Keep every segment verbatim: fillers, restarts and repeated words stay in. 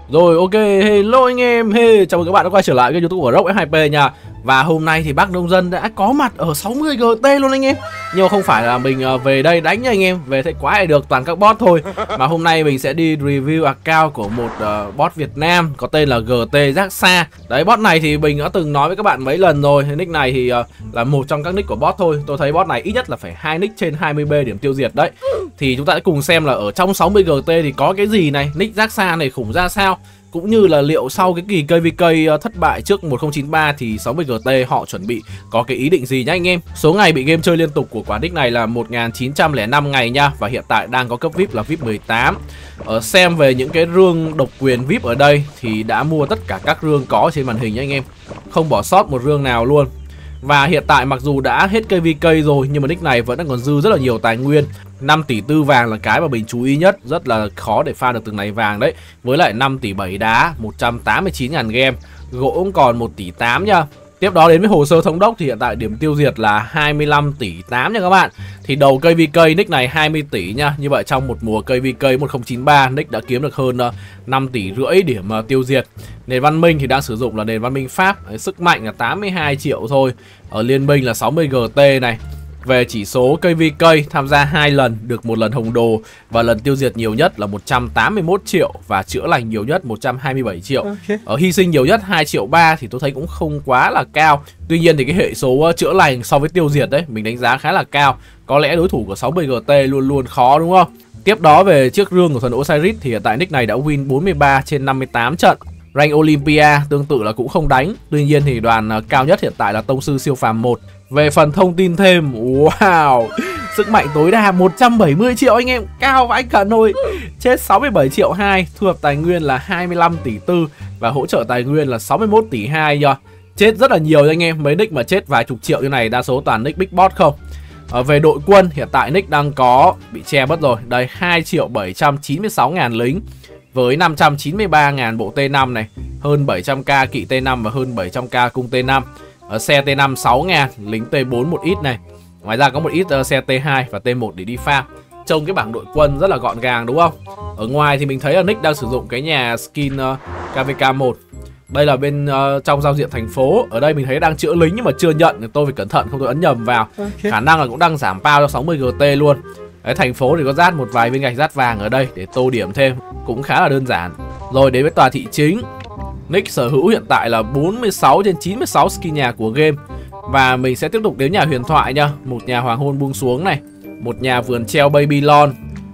Rồi ok, hello anh em, hey, chào mừng các bạn đã quay trở lại kênh YouTube của Rock ép hai pê nha. Và hôm nay thì bác nông dân đã có mặt ở sáu mươi G T luôn anh em. Nhưng không phải là mình về đây đánh nha anh em, về thấy quá lại được toàn các bot thôi. Mà hôm nay mình sẽ đi review account của một uh, bot Việt Nam có tên là giê tê Giác Xa. Đấy, bot này thì mình đã từng nói với các bạn mấy lần rồi. Nick này thì uh, là một trong các nick của bot thôi. Tôi thấy bot này ít nhất là phải hai nick trên hai mươi B điểm tiêu diệt đấy. Thì chúng ta sẽ cùng xem là ở trong sáu mươi G T thì có cái gì này, nick Giác Xa này khủng ra sao, cũng như là liệu sau cái kỳ ca vê ca thất bại trước một không chín ba thì sáu mươi G T họ chuẩn bị có cái ý định gì nhá anh em. Số ngày bị game chơi liên tục của quả nick này là một nghìn chín trăm lẻ năm ngày nha. Và hiện tại đang có cấp vê i pê là vê i pê mười tám. Ở xem về những cái rương độc quyền vê i pê ở đây thì đã mua tất cả các rương có trên màn hình nhá anh em, không bỏ sót một rương nào luôn. Và hiện tại mặc dù đã hết ca vê ca rồi nhưng mà nick này vẫn đang còn dư rất là nhiều tài nguyên. Năm tỷ tư vàng là cái mà mình chú ý nhất, rất là khó để farm được từng này vàng đấy. Với lại năm tỷ bảy đá, một trăm tám mươi chín nghìn gem, gỗ cũng còn một tỷ tám nha. Tiếp đó đến với hồ sơ thống đốc thì hiện tại điểm tiêu diệt là hai mươi lăm tỷ tám nha các bạn. Thì đầu ca vê ca nick này hai mươi tỷ nha. Như vậy trong một mùa ca vê ca một không chín ba nick đã kiếm được hơn năm tỷ rưỡi điểm tiêu diệt. Nền văn minh thì đang sử dụng là nền văn minh Pháp, sức mạnh là tám mươi hai triệu thôi. Ở liên minh là sáu mươi G T này. Về chỉ số ca vê ca tham gia hai lần, được một lần hồng đồ và lần tiêu diệt nhiều nhất là một trăm tám mươi mốt triệu và chữa lành nhiều nhất một trăm hai mươi bảy triệu. Okay. Ở hy sinh nhiều nhất hai triệu ba thì tôi thấy cũng không quá là cao. Tuy nhiên thì cái hệ số chữa lành so với tiêu diệt đấy mình đánh giá khá là cao. Có lẽ đối thủ của sáu mươi G T luôn luôn khó đúng không? Tiếp đó về chiếc rương của thần Osiris thì hiện tại nick này đã win bốn mươi ba trên năm mươi tám trận. Rank Olympia tương tự là cũng không đánh. Tuy nhiên thì đoàn cao nhất hiện tại là tông sư siêu phàm một. Về phần thông tin thêm, wow, sức mạnh tối đa một trăm bảy mươi triệu anh em, cao vãi cả nồi. Chết sáu mươi bảy triệu hai, thu nhập tài nguyên là hai mươi lăm tỷ tư và hỗ trợ tài nguyên là sáu mươi mốt tỷ hai nha. Chết rất là nhiều anh em, mấy nick mà chết vài chục triệu như này đa số toàn nick Big Boss không. Ở về đội quân hiện tại nick đang có bị che mất rồi. Đây, hai triệu bảy trăm chín mươi sáu nghìn lính với năm trăm chín mươi ba nghìn bộ T năm này, hơn bảy trăm k kỵ T năm và hơn bảy trăm k cung T năm. Ở xe T năm sáu nghìn, lính T bốn một ít này. Ngoài ra có một ít uh, xe T hai và T một để đi farm. Trông cái bảng đội quân rất là gọn gàng đúng không? Ở ngoài thì mình thấy là nick đang sử dụng cái nhà skin uh, ca vê ca một. Đây là bên uh, trong giao diện thành phố. Ở đây mình thấy đang chữa lính nhưng mà chưa nhận, thì tôi phải cẩn thận không tôi ấn nhầm vào. Okay. Khả năng là cũng đang giảm pao cho sáu mươi G T luôn. Đấy, thành phố thì có rát một vài viên gạch rát vàng ở đây để tô điểm thêm, cũng khá là đơn giản. Rồi đến với tòa thị chính. Nick sở hữu hiện tại là bốn mươi sáu trên chín mươi sáu skin nhà của game. Và mình sẽ tiếp tục đến nhà huyền thoại nha. Một nhà hoàng hôn buông xuống này, một nhà vườn treo Babylon.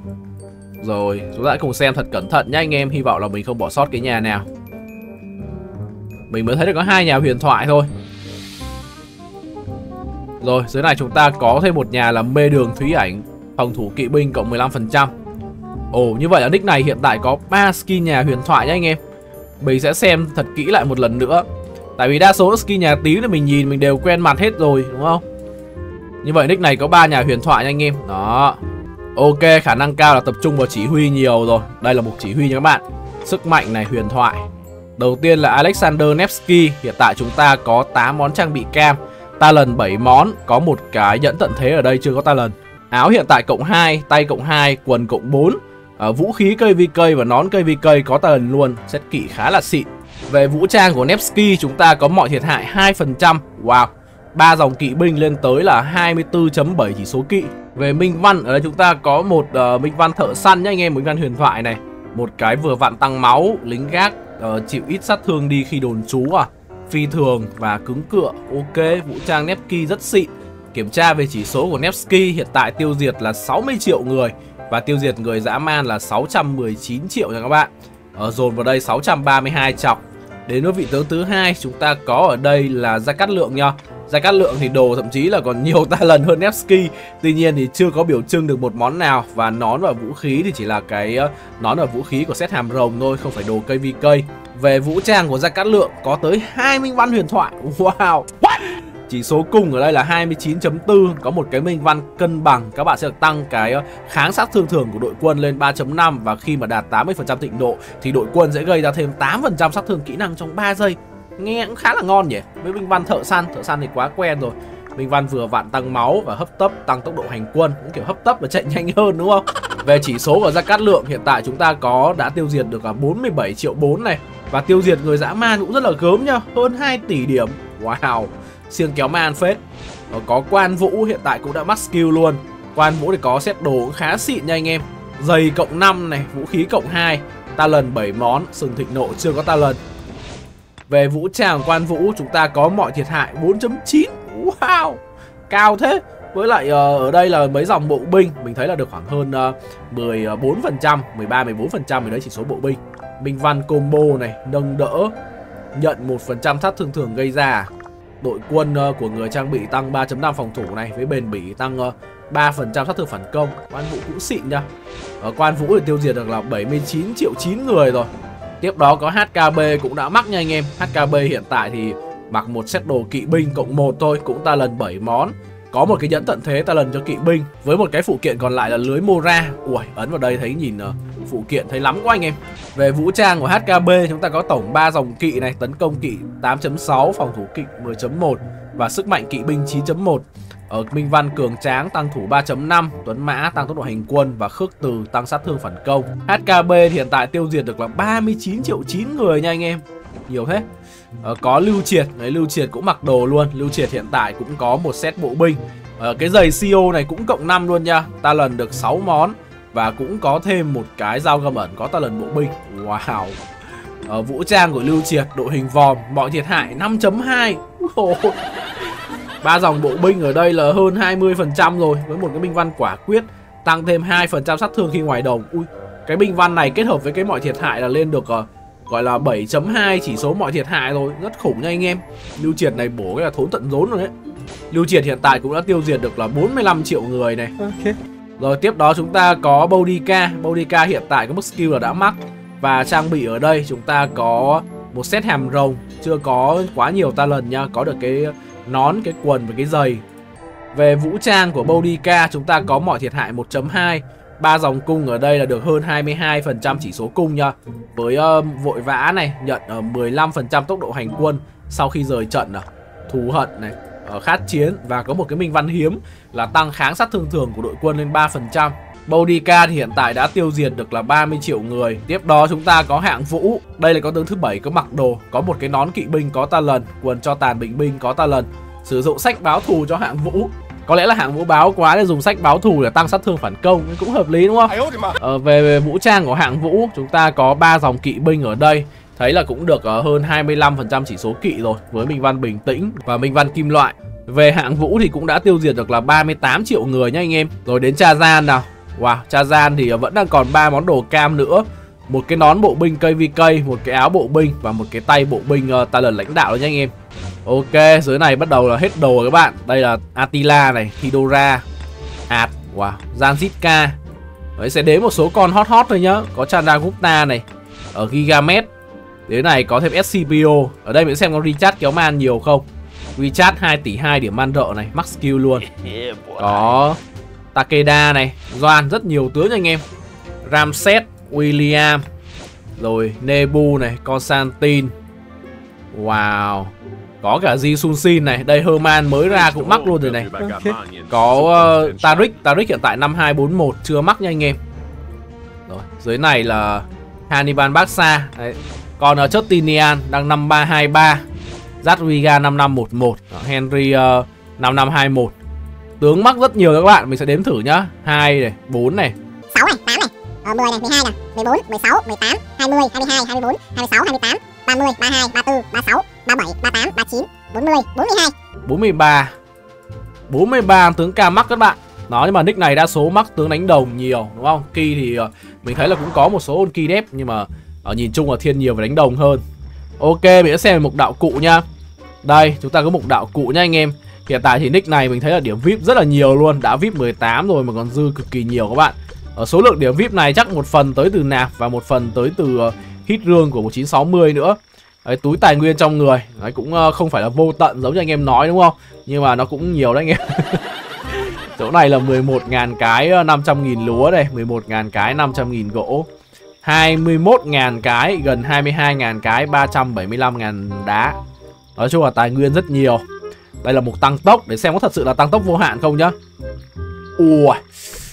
Rồi chúng ta cùng xem thật cẩn thận nhá anh em. Hy vọng là mình không bỏ sót cái nhà nào. Mình mới thấy được có hai nhà huyền thoại thôi. Rồi dưới này chúng ta có thêm một nhà là mê đường thúy ảnh, phòng thủ kỵ binh cộng mười lăm phần trăm. Ồ, như vậy là nick này hiện tại có ba skin nhà huyền thoại nhá anh em. Mình sẽ xem thật kỹ lại một lần nữa. Tại vì đa số skin nhà tím thì mình nhìn mình đều quen mặt hết rồi đúng không? Như vậy nick này có ba nhà huyền thoại nha anh em. Đó. Ok, khả năng cao là tập trung vào chỉ huy nhiều rồi. Đây là một chỉ huy nha các bạn. Sức mạnh này huyền thoại. Đầu tiên là Alexander Nevsky. Hiện tại chúng ta có tám món trang bị cam, talent bảy món, có một cái nhẫn tận thế ở đây chưa có talent. Áo hiện tại cộng hai, tay cộng hai, quần cộng bốn. À, vũ khí ca vê ca và nón ca vê ca có talent luôn, set kỵ khá là xịn. Về vũ trang của Nevsky chúng ta có mọi thiệt hại hai phần trăm. Wow, ba dòng kỵ binh lên tới là hai mươi tư chấm bảy chỉ số kỵ. Về minh văn, ở đây chúng ta có một uh, minh văn thợ săn nhá anh em, minh văn huyền thoại này. Một cái vừa vặn tăng máu, lính gác uh, chịu ít sát thương đi khi đồn trú à. Phi thường và cứng cựa. Ok, vũ trang Nevsky rất xịn. Kiểm tra về chỉ số của Nevsky hiện tại tiêu diệt là sáu mươi triệu người và tiêu diệt người dã man là sáu trăm mười chín triệu nha các bạn. Ở dồn vào đây sáu trăm ba mươi hai chọc. Đến với vị tướng thứ hai chúng ta có ở đây là Gia Cát Lượng nha. Gia Cát Lượng thì đồ thậm chí là còn nhiều talent hơn Nevsky. Tuy nhiên thì chưa có biểu trưng được một món nào. Và nón và vũ khí thì chỉ là cái uh, nón và vũ khí của set hàm rồng thôi, không phải đồ ca vê ca. Về vũ trang của Gia Cát Lượng có tới hai minh văn huyền thoại. Wow. What? Chỉ số cung ở đây là hai mươi chín chấm bốn, có một cái minh văn cân bằng. Các bạn sẽ được tăng cái kháng sát thương thường của đội quân lên ba chấm năm. Và khi mà đạt tám mươi phần trăm thịnh độ thì đội quân sẽ gây ra thêm tám phần trăm sát thương kỹ năng trong ba giây. Nghe cũng khá là ngon nhỉ. Với minh văn thợ săn, thợ săn thì quá quen rồi. Minh văn vừa vặn tăng máu và hấp tấp tăng tốc độ hành quân, cũng kiểu hấp tấp và chạy nhanh hơn đúng không? Về chỉ số của Gia Cát Lượng, hiện tại chúng ta có đã tiêu diệt được bốn mươi bảy triệu bốn này. Và tiêu diệt người dã man cũng rất là gớm nhá, hơn hai tỷ điểm. Wow, siêng kéo man phết. Có Quan Vũ hiện tại cũng đã max skill luôn. Quan Vũ thì có set đồ cũng khá xịn nha anh em. Giày cộng năm này, vũ khí cộng hai, talent bảy món, sừng thịnh nộ chưa có talent. Về vũ trang Quan Vũ chúng ta có mọi thiệt hại bốn chấm chín. Wow, cao thế. Với lại uh, ở đây là mấy dòng bộ binh, mình thấy là được khoảng hơn uh, mười bốn phần trăm, mười ba mười bốn phần trăm thì đấy chỉ số bộ binh. Minh văn combo này, nâng đỡ, nhận một phần trăm sát thương thường gây ra. Đội quân uh, của người trang bị tăng ba chấm năm phòng thủ này, với bền bỉ tăng uh, ba phần trăm sát thương phản công. Quan Vũ cũng xịn nha. Ở Quan Vũ thì tiêu diệt được là bảy mươi chín triệu chín người rồi. Tiếp đó có hát ca bê cũng đã mắc nha anh em. hát ca bê hiện tại thì mặc một set đồ kỵ binh cộng một thôi, cũng talent bảy món. Có một cái nhẫn tận thế talent cho kỵ binh, với một cái phụ kiện còn lại là lưới Mora. Ui, ấn vào đây thấy nhìn uh, phụ kiện thấy lắm quá anh em. Về vũ trang của hát ca bê chúng ta có tổng ba dòng kỵ này, tấn công kỵ tám chấm sáu, phòng thủ kỵ mười chấm một và sức mạnh kỵ binh chín chấm một. Ở Minh Văn cường tráng tăng thủ ba chấm năm, Tuấn Mã tăng tốc độ hành quân và Khước Từ tăng sát thương phản công. hát ca bê hiện tại tiêu diệt được là ba mươi chín triệu chín người nha anh em. Nhiều thế. Ờ, có Lưu Triệt, đấy Lưu Triệt cũng mặc đồ luôn. Lưu Triệt hiện tại cũng có một set bộ binh. Ờ, cái giày xê ô này cũng cộng năm luôn nha. Ta lần được sáu món và cũng có thêm một cái dao găm ẩn có ta lần bộ binh. Wow. Ờ, vũ trang của Lưu Triệt, đội hình vòm, mọi thiệt hại năm chấm hai. Ba dòng bộ binh ở đây là hơn hai mươi phần trăm rồi, với một cái binh văn quả quyết tăng thêm hai phần trăm sát thương khi ngoài đồng. Ui, cái binh văn này kết hợp với cái mọi thiệt hại là lên được uh, gọi là bảy chấm hai chỉ số mọi thiệt hại rồi, rất khủng nha anh em. Lưu Triệt này bổ cái là thốn tận rốn rồi đấy. Lưu Triệt hiện tại cũng đã tiêu diệt được là bốn mươi lăm triệu người này. Okay. Rồi tiếp đó chúng ta có Boudica. Boudica hiện tại có mức skill là đã mắc. Và trang bị ở đây chúng ta có một set hàm rồng, chưa có quá nhiều talent nha, có được cái nón, cái quần và cái giày. Về vũ trang của Boudica chúng ta có mọi thiệt hại một chấm hai. Ba dòng cung ở đây là được hơn hai mươi hai phần trăm chỉ số cung nha. Với uh, vội vã này, nhận uh, mười lăm phần trăm tốc độ hành quân sau khi rời trận này. Thù hận này, uh, khát chiến và có một cái minh văn hiếm là tăng kháng sát thương thường của đội quân lên ba phần trăm. Boudica thì hiện tại đã tiêu diệt được là ba mươi triệu người. Tiếp đó chúng ta có hạng vũ. Đây là có tướng thứ bảy có mặc đồ, có một cái nón kỵ binh có talent, quần cho tàn bình binh có talent. Sử dụng sách báo thù cho hạng vũ. Có lẽ là hạng vũ báo quá để dùng sách báo thù để tăng sát thương phản công, cũng hợp lý đúng không? Ờ, về, về vũ trang của hạng vũ chúng ta có ba dòng kỵ binh ở đây. Thấy là cũng được uh, hơn hai mươi lăm phần trăm chỉ số kỵ rồi, với minh văn bình tĩnh và minh văn kim loại. Về hạng vũ thì cũng đã tiêu diệt được là ba mươi tám triệu người nha anh em. Rồi đến Chazan nào. Wow, Chazan thì vẫn đang còn ba món đồ cam nữa. Một cái nón bộ binh ca vê ca, một cái áo bộ binh và một cái tay bộ binh uh, talent lãnh đạo đó nha anh em. Ok, dưới này bắt đầu là hết đồ rồi các bạn. Đây là Attila này, Hidora, Ạt, wow, Zanzitka. Đấy, sẽ đến một số con hot hot thôi nhá. Có Chandragupta này, ở Gigamet. Đến này có thêm ét xê pê ô. Ở đây mình xem có Richard kéo man nhiều không. Richard hai tỷ hai điểm man rợ này, max skill luôn. Có Takeda này, Doan, rất nhiều tướng nha anh em. Ramses, William, rồi Nebu này, Constantine. Wow. Có cả Ji Sun Sin này, đây Herman mới ra cũng mắc luôn rồi này. Okay. Có uh, Tariq, Tariq hiện tại năm hai bốn một chưa mắc nha anh em. Rồi, dưới này là Hannibal Barca. Đấy. Còn uh, Justinian đang năm ba hai ba, Jadwiga năm năm một một, Henry uh, năm năm hai một. Tướng mắc rất nhiều các bạn, mình sẽ đếm thử nhá. hai này, bốn này, sáu này, tám này, ờ, mười này, mười hai này, mười bốn, mười sáu, mười tám, hai mươi, hai mươi hai, hai mươi bốn, hai mươi sáu, hai mươi tám, ba mươi, ba mươi hai, ba mươi tư, ba mươi sáu, ba mươi bảy, ba mươi tám, ba mươi chín, bốn mươi, bốn mươi hai, bốn mươi ba. bốn mươi ba tướng ca mắc các bạn. Đó, nhưng mà nick này đa số mắc tướng đánh đồng nhiều đúng không? Ki thì uh, mình thấy là cũng có một số ôn ki đép, nhưng mà ở nhìn chung là thiên nhiều về đánh đồng hơn. Ok, mình sẽ xem mục đạo cụ nha. Đây, chúng ta có mục đạo cụ nha anh em. Hiện tại thì nick này mình thấy là điểm vê i pê rất là nhiều luôn. Đã vê i pê mười tám rồi mà còn dư cực kỳ nhiều các bạn. Ở số lượng điểm vê i pê này chắc một phần tới từ nạp và một phần tới từ uh, hit rương của một chín sáu mươi nữa. Đấy, túi tài nguyên trong người. Đấy, cũng uh, không phải là vô tận giống như anh em nói đúng không? Nhưng mà nó cũng nhiều đấy anh em. Chỗ này là mười một nghìn cái năm trăm nghìn lúa đây, mười một nghìn cái năm trăm nghìn gỗ, hai mươi mốt nghìn cái, gần hai mươi hai nghìn cái, ba trăm bảy mươi lăm nghìn đá. Nói chung là tài nguyên rất nhiều. Đây là mục tăng tốc, để xem có thật sự là tăng tốc vô hạn không nhá. Ui,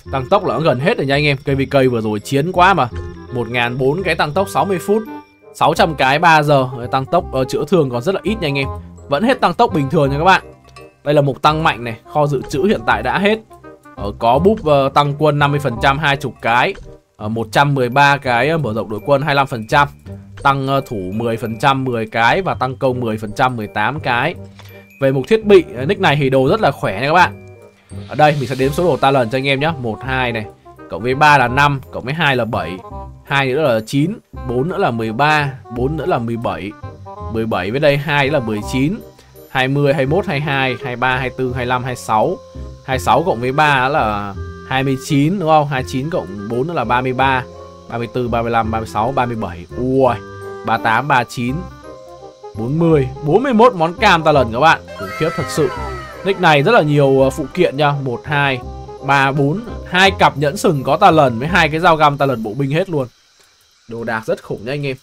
Tăng tốc là nó gần hết rồi nha anh em. ca vê ca vừa rồi chiến quá mà. một nghìn bốn trăm cái tăng tốc sáu mươi phút, sáu trăm cái ba giờ. Tăng tốc uh, chữa thương còn rất là ít nha anh em. Vẫn hết tăng tốc bình thường nha các bạn. Đây là mục tăng mạnh này, kho dự trữ hiện tại đã hết. uh, Có búp uh, tăng quân năm mươi phần trăm hai mươi cái, uh, một trăm mười ba cái uh, mở rộng đội quân hai mươi lăm phần trăm, tăng uh, thủ mười phần trăm mười cái và tăng công mười phần trăm mười tám cái. Về mục thiết bị, uh, nick này thì đồ rất là khỏe nha các bạn. Ở đây mình sẽ đếm số đồ talent cho anh em nhé. Một, hai này, cộng với ba là năm, cộng với hai là bảy, hai nữa là chín, bốn nữa là mười ba, bốn nữa là mười bảy, mười bảy với đây hai nữa là mười chín, hai mươi, hai mươi mốt, hai mươi hai, hai mươi ba, hai mươi tư, hai mươi lăm, hai mươi sáu. hai mươi sáu cộng với ba là hai mươi chín đúng không? hai mươi chín cộng bốn nữa là ba mươi ba, ba mươi tư, ba mươi lăm, ba mươi sáu, ba mươi bảy. Ui, ba mươi tám, ba mươi chín, bốn mươi, bốn mươi mốt món cam talent các bạn. Khủng khiếp thật sự. Nick này rất là nhiều phụ kiện nha. Một, hai, ba, bốn, hai cặp nhẫn sừng có talent với hai cái dao găm talent bộ binh hết luôn. Đồ đạc rất khủng nha anh em.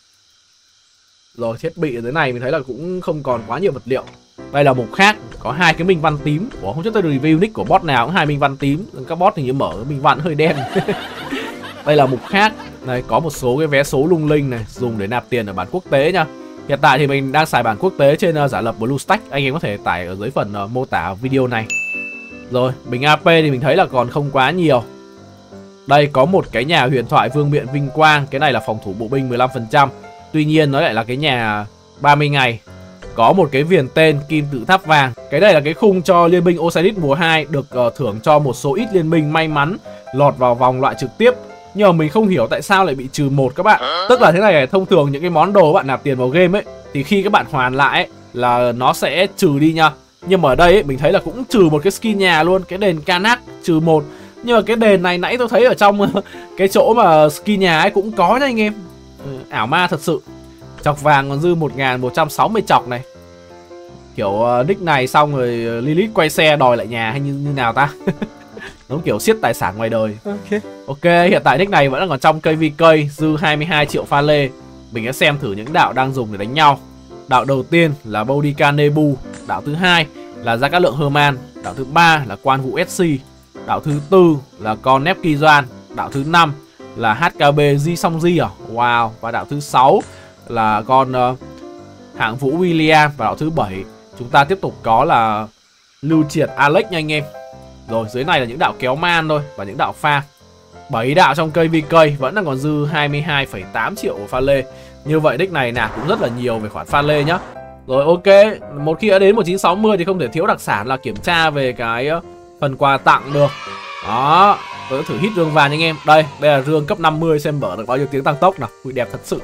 Rồi thiết bị ở dưới này mình thấy là cũng không còn quá nhiều vật liệu. Đây là mục khác, có hai cái minh văn tím. Ủa, không biết tôi review nick của bot nào cũng hai minh văn tím. Các bot thì như mở minh văn hơi đen. Đây là mục khác. Đây có một số cái vé số lung linh này, dùng để nạp tiền ở bản quốc tế nha. Hiện tại thì mình đang xài bản quốc tế trên uh, giả lập BlueStack. Anh em có thể tải ở dưới phần uh, mô tả video này. Rồi, bình a pê thì mình thấy là còn không quá nhiều. Đây có một cái nhà huyền thoại vương miện vinh quang. Cái này là phòng thủ bộ binh mười lăm phần trăm. Tuy nhiên nó lại là cái nhà ba mươi ngày. Có một cái viền tên kim tự tháp vàng. Cái này là cái khung cho liên minh Osiris mùa hai. Được uh, thưởng cho một số ít liên minh may mắn lọt vào vòng loại trực tiếp. Nhưng mà mình không hiểu tại sao lại bị trừ một các bạn. Tức là thế này, thông thường những cái món đồ bạn nạp tiền vào game ấy, thì khi các bạn hoàn lại ấy, là nó sẽ trừ đi nha. Nhưng mà ở đây ấy, mình thấy là cũng trừ một cái skin nhà luôn. Cái đền Kanak trừ một. Nhưng mà cái đền này nãy tôi thấy ở trong cái chỗ mà skin nhà ấy cũng có nha anh em. ừ, Ảo ma thật sự. Chọc vàng còn dư một nghìn một trăm sáu mươi chọc này. Kiểu uh, nick này xong rồi Lilith quay xe đòi lại nhà hay như, như nào ta. Nó kiểu siết tài sản ngoài đời. Ok, Ok, hiện tại nick này vẫn đang còn trong ca vê ca, dư hai mươi hai triệu pha lê. Mình sẽ xem thử những đạo đang dùng để đánh nhau. Đạo đầu tiên là Boudica Nebu. Đạo thứ hai là Gia Cát Lượng Herman. Đạo thứ ba là Quan Vũ ét xê. Đạo thứ tư là con Nepkizoan. Đạo thứ năm là hát ca bê Di Song Di à? Wow. Và đạo thứ sáu là con uh, Hạng Vũ William. Và đạo thứ bảy chúng ta tiếp tục có là Lưu Triệt Alex nha anh em. Rồi dưới này là những đạo kéo man thôi và những đạo pha. bảy đạo trong ca vê ca vẫn đang còn dư hai mươi hai phẩy tám triệu của pha lê. Như vậy nick này nạp cũng rất là nhiều về khoản pha lê nhá. Rồi ok, một khi đã đến một chín sáu mươi thì không thể thiếu đặc sản là kiểm tra về cái phần quà tặng được. Đó, tôi sẽ thử hit rương vàng nha anh em. Đây, đây là rương cấp năm mươi xem mở được bao nhiêu tiếng tăng tốc nào. Ui đẹp thật sự.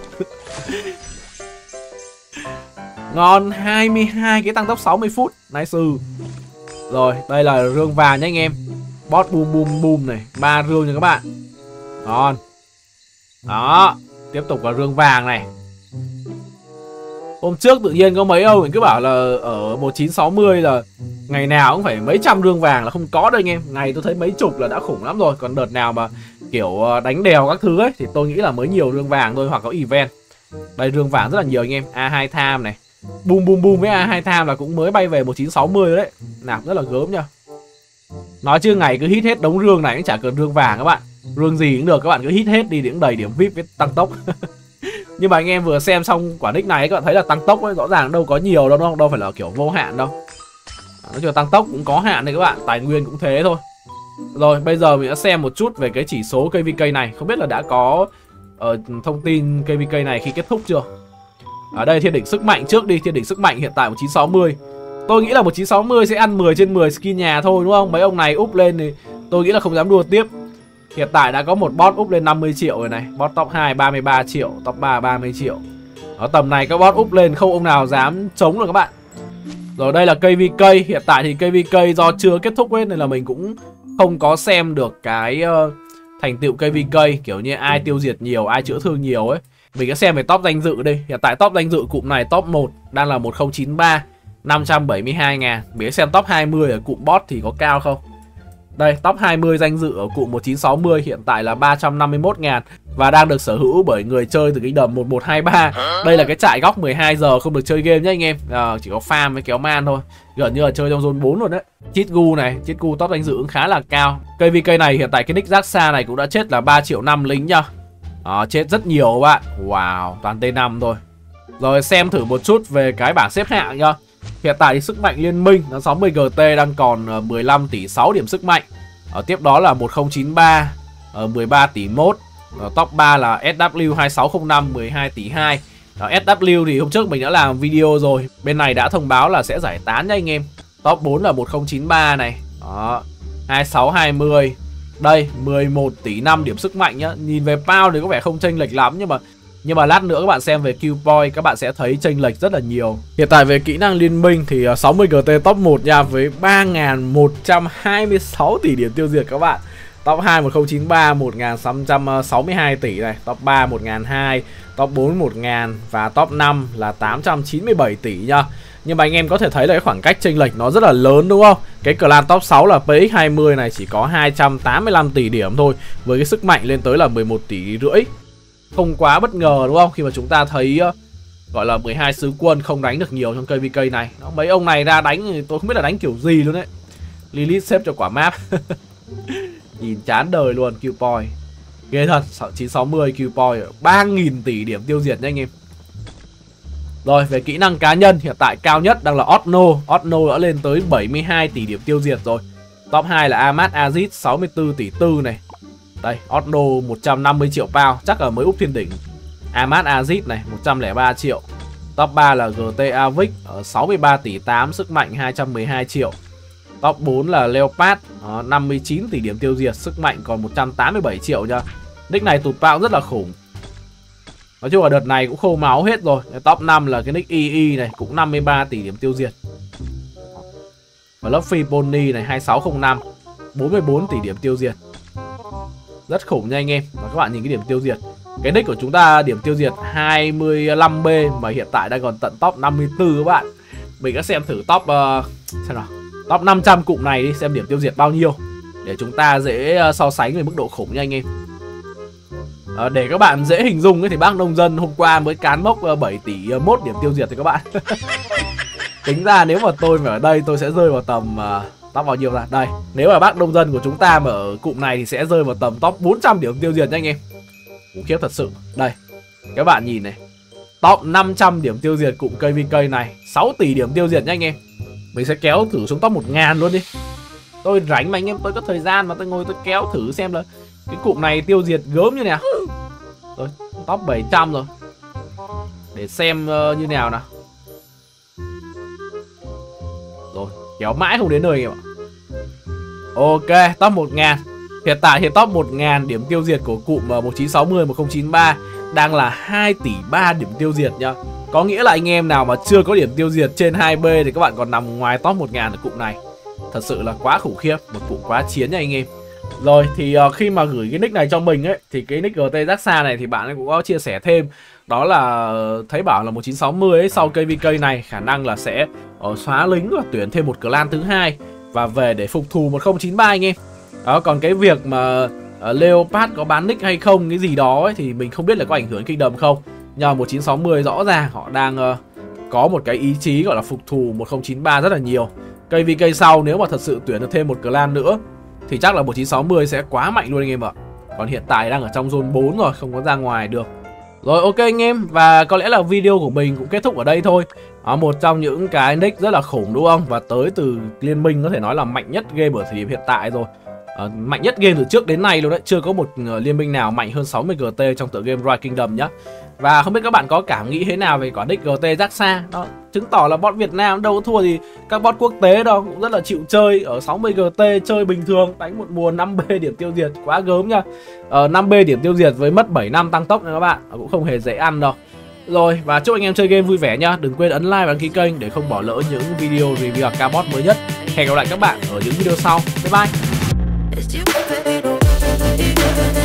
Ngon, hai mươi hai cái tăng tốc sáu mươi phút. Nice. Rồi, đây là rương vàng nha anh em. Bot boom boom boom này, ba rương nha các bạn. Ngon. Đó, tiếp tục là rương vàng này. Hôm trước tự nhiên có mấy ông mình cứ bảo là ở một chín sáu mươi là ngày nào cũng phải mấy trăm rương vàng, là không có đâu anh em. Ngày tôi thấy mấy chục là đã khủng lắm rồi. Còn đợt nào mà kiểu đánh đèo các thứ ấy thì tôi nghĩ là mới nhiều rương vàng thôi, hoặc có event. Đây rương vàng rất là nhiều anh em. A hai tham này, boom boom boom với A hai tham là cũng mới bay về một chín sáu mươi đấy. Nạp rất là gớm nha. Nói chứ ngày cứ hit hết đống rương này cũng chả cần rương vàng các bạn. Rương gì cũng được, các bạn cứ hit hết đi thì cũng đầy điểm vê i pê với tăng tốc. Nhưng mà anh em vừa xem xong quả nick này các bạn thấy là tăng tốc ấy, rõ ràng đâu có nhiều đâu, đâu, đâu phải là kiểu vô hạn đâu. Nói chung là tăng tốc cũng có hạn đấy các bạn, tài nguyên cũng thế thôi. Rồi bây giờ mình sẽ xem một chút về cái chỉ số ca vê ca này. Không biết là đã có uh, thông tin ca vê ca này khi kết thúc chưa. Ở đây thiên đỉnh sức mạnh trước đi. Thiên đỉnh sức mạnh hiện tại một chín sáu mươi. Tôi nghĩ là một chín sáu mươi sẽ ăn mười trên mười skin nhà thôi đúng không? Mấy ông này úp lên thì tôi nghĩ là không dám đua tiếp. Hiện tại đã có một bot úp lên năm mươi triệu rồi này. Bot top hai ba mươi ba triệu, top ba ba mươi triệu. Ở tầm này các bot úp lên không ông nào dám chống được các bạn. Rồi đây là ca vê ca. Hiện tại thì ca vê ca do chưa kết thúc hết nên là mình cũng không có xem được cái uh, thành tựu ca vê ca. Kiểu như ai tiêu diệt nhiều, ai chữa thương nhiều ấy. Mình sẽ xem về top danh dự đi. Hiện tại top danh dự cụm này top một đang là một không chín ba, năm trăm bảy mươi hai ngàn. Mình sẽ xem top hai mươi ở cụm bot thì có cao không. Đây, top hai mươi danh dự ở cụm một chín sáu mươi hiện tại là ba trăm năm mươi mốt ngàn và đang được sở hữu bởi người chơi từ Kingdom một một hai ba. Đây là cái trại góc mười hai giờ không được chơi game nhé anh em. À, chỉ có farm với kéo man thôi. Gần như là chơi trong zone bốn luôn đấy. Chitgu này, Chitgu top danh dự cũng khá là cao. ca vê ca này hiện tại cái nick Jaxa này cũng đã chết là ba triệu năm lính nha. À, chết rất nhiều các bạn. Wow, toàn T năm thôi. Rồi xem thử một chút về cái bảng xếp hạng nha. Hiện tại thì sức mạnh liên minh nó sáu mươi G T đang còn mười lăm tỷ sáu điểm sức mạnh. Ở tiếp đó là một không chín ba ở mười ba tỷ một. Ở top ba là ét vê hai sáu không năm mười hai tỷ hai. Đó, ét vê thì hôm trước mình đã làm video rồi. Bên này đã thông báo là sẽ giải tán nha anh em. Top bốn là một không chín ba này. Đó, hai sáu hai mươi. Đây, mười một tỷ năm điểm sức mạnh nhá. Nhìn về pound thì có vẻ không chênh lệch lắm nhưng mà Nhưng mà lát nữa các bạn xem về Q point các bạn sẽ thấy chênh lệch rất là nhiều. Hiện tại về kỹ năng liên minh thì sáu mươi G T top một nha, với ba nghìn một trăm hai mươi sáu tỷ điểm tiêu diệt các bạn. Top hai một không chín ba một nghìn sáu trăm sáu mươi hai tỷ này, top ba một nghìn hai trăm, top bốn một nghìn và top năm là tám trăm chín mươi bảy tỷ nha. Nhưng mà anh em có thể thấy là cái khoảng cách chênh lệch nó rất là lớn đúng không? Cái clan top sáu là pê ích hai mươi này chỉ có hai trăm tám mươi lăm tỷ điểm thôi, với cái sức mạnh lên tới là mười một tỷ rưỡi. Không quá bất ngờ đúng không? Khi mà chúng ta thấy uh, gọi là mười hai sứ quân không đánh được nhiều trong ca vê ca này. Đó, mấy ông này ra đánh thì tôi không biết là đánh kiểu gì luôn đấy. Lilith xếp cho quả map. Nhìn chán đời luôn. Q point ghê thật. chín sáu mươi Q point ba nghìn tỷ điểm tiêu diệt nha anh em. Rồi về kỹ năng cá nhân hiện tại cao nhất đang là Otno. Otno đã lên tới bảy mươi hai tỷ điểm tiêu diệt rồi. Top hai là Ahmad Aziz sáu mươi tư tỷ tư này. Đây, Otno một trăm năm mươi triệu pound, chắc là mới úp thiên đỉnh. Ahmad Aziz này một trăm lẻ ba triệu. Top ba là giê tê Avic ở sáu mươi ba tỷ tám, sức mạnh hai trăm mười hai triệu. Top bốn là Leopard năm mươi chín tỷ điểm tiêu diệt, sức mạnh còn một trăm tám mươi bảy triệu nha. Nick này tụt pound rất là khủng. Nói chung là đợt này cũng khô máu hết rồi. Top năm là cái nick i i này cũng năm mươi ba tỷ điểm tiêu diệt. Và Luffy Pony này hai sáu không năm bốn mươi bốn tỷ điểm tiêu diệt. Rất khủng nha anh em. Và các bạn nhìn cái điểm tiêu diệt. Cái nick của chúng ta điểm tiêu diệt hai mươi lăm B mà hiện tại đang còn tận top năm mươi tư các bạn. Mình đã xem thử top uh, xem nào. Top năm trăm cụm này đi, xem điểm tiêu diệt bao nhiêu để chúng ta dễ so sánh về mức độ khủng nha anh em. À, để các bạn dễ hình dung ấy, thì bác nông dân hôm qua mới cán mốc bảy tỷ mốt điểm tiêu diệt thì các bạn. Tính ra nếu mà tôi mà ở đây tôi sẽ rơi vào tầm uh, top bao nhiêu ra? Đây, nếu mà bác nông dân của chúng ta mà ở cụm này thì sẽ rơi vào tầm top bốn trăm điểm tiêu diệt nha anh em. Khủng khiếp thật sự. Đây, các bạn nhìn này. Top năm trăm điểm tiêu diệt cụm ca vê ca này, sáu tỷ điểm tiêu diệt nha anh em. Mình sẽ kéo thử xuống top một nghìn luôn đi. Tôi rảnh mà anh em, tôi có thời gian mà tôi ngồi tôi kéo thử xem là cái cụm này tiêu diệt gớm như nào. Rồi, top bảy trăm rồi. Để xem uh, như nào nào. Rồi, kéo mãi không đến nơi anh em ạ. Ok, top một nghìn. Hiện tại thì top một nghìn điểm tiêu diệt của cụm một chín sáu không một không chín ba đang là hai tỷ ba điểm tiêu diệt nha. Có nghĩa là anh em nào mà chưa có điểm tiêu diệt trên hai B thì các bạn còn nằm ngoài top một nghìn ở cụm này. Thật sự là quá khủng khiếp, một cụm quá chiến nha anh em. Rồi thì uh, khi mà gửi cái nick này cho mình ấy, thì cái nick giê tê Jaxa này thì bạn ấy cũng có chia sẻ thêm. Đó là thấy bảo là một chín sáu không ấy, sau ca vê ca này khả năng là sẽ uh, xóa lính và tuyển thêm một clan thứ hai và về để phục thù một không chín ba anh em. Đó, còn cái việc mà uh, Leopard có bán nick hay không cái gì đó ấy, thì mình không biết là có ảnh hưởng Kingdom không. Nhưng mà một chín sáu không rõ ràng họ đang uh, có một cái ý chí gọi là phục thù một không chín ba rất là nhiều. ca vê ca sau nếu mà thật sự tuyển được thêm một clan nữa thì chắc là một chín sáu không sẽ quá mạnh luôn anh em ạ. Còn hiện tại đang ở trong zone bốn rồi, không có ra ngoài được. Rồi ok anh em, và có lẽ là video của mình cũng kết thúc ở đây thôi. Đó, một trong những cái nick rất là khủng đúng không? Và tới từ liên minh có thể nói là mạnh nhất game ở thời điểm hiện tại rồi. À, mạnh nhất game từ trước đến nay luôn đấy. Chưa có một uh, liên minh nào mạnh hơn sáu mươi G T trong tựa game Rise Kingdom nhá. Và không biết các bạn có cảm nghĩ thế nào về quả nick giê tê Jaxa. Đó, chứng tỏ là bot Việt Nam đâu có thua thì các bot quốc tế đâu, cũng rất là chịu chơi. Ở sáu mươi G T chơi bình thường, đánh một mùa năm B điểm tiêu diệt, quá gớm nha. Ở năm B điểm tiêu diệt với mất bảy năm tăng tốc nha các bạn, cũng không hề dễ ăn đâu. Rồi, và chúc anh em chơi game vui vẻ nha. Đừng quên ấn like và đăng ký kênh để không bỏ lỡ những video review ca bot mới nhất. Hẹn gặp lại các bạn ở những video sau. Bye bye.